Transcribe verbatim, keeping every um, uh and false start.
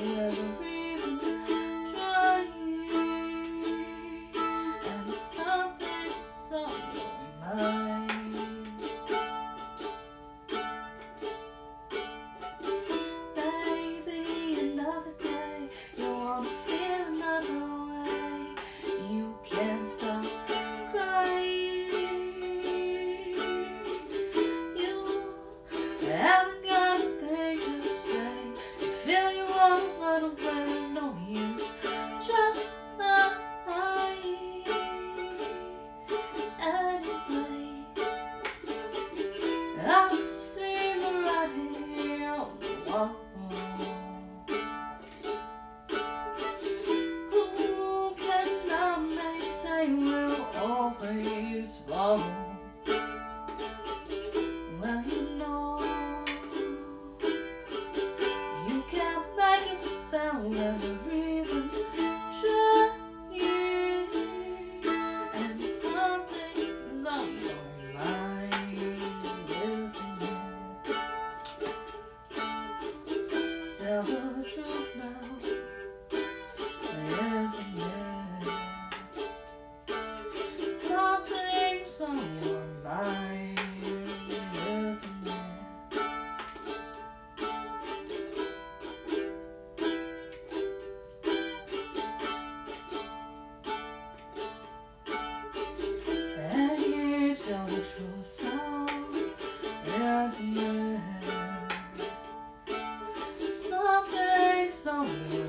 ever even trying. And something's on your mind. Baby, another day, you wanna feel another way. You can't stop crying. You haven't got a thing to say. You feel you want to run away, there's no use trying. Anyway, I've seen the writing on the wall. Who cannot maintain will always fall. Well, you know, you can't make it without ever even trying. And something's on your mind, isn't it? Tell the truth now, isn't it? Something's on your mind, isn't it? And you tell the truth now, isn't it? Something's on your